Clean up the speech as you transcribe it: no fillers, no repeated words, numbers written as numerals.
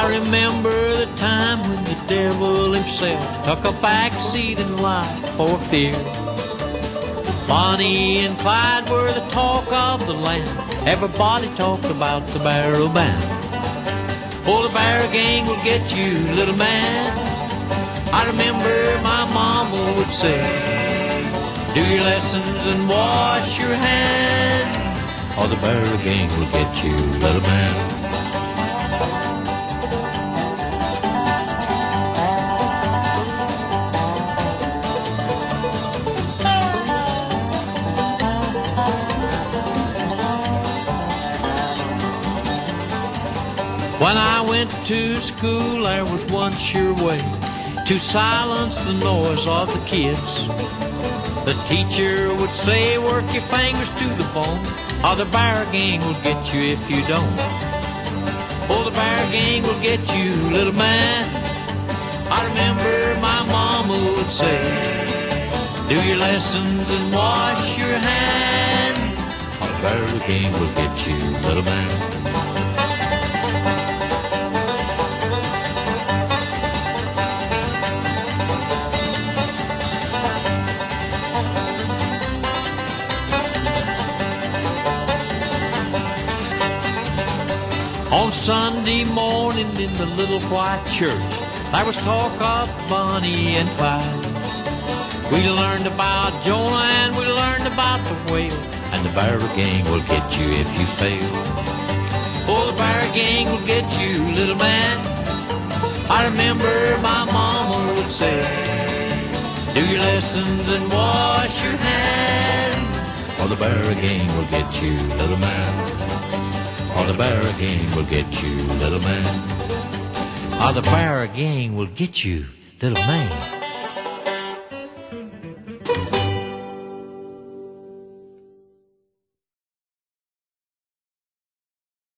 I remember the time when the devil himself took a back seat in life for fear. Bonnie and Clyde were the talk of the land. Everybody talked about the Barrow band. Oh, the Barrow gang will get you, little man. I remember my mama would say, do your lessons and wash your hands, or the Barrow gang will get you, little man. When I went to school, there was one sure way to silence the noise of the kids. The teacher would say, work your fingers to the bone, or the Barrow gang will get you if you don't. Oh, the Barrow gang will get you, little man. I remember my mama would say, do your lessons and wash your hands, or the Barrow gang will get you, little man. On Sunday morning in the little white church, there was talk of Bonnie and Clyde. We learned about Jonah and we learned about the whale, and the Barrow gang will get you if you fail. Oh, the Barrow gang will get you, little man. I remember my mama would say, do your lessons and wash your hands, or the Barrow gang will get you, little man. Or the Barrow gang will get you, little man. Or the Barrow gang will get you, little man.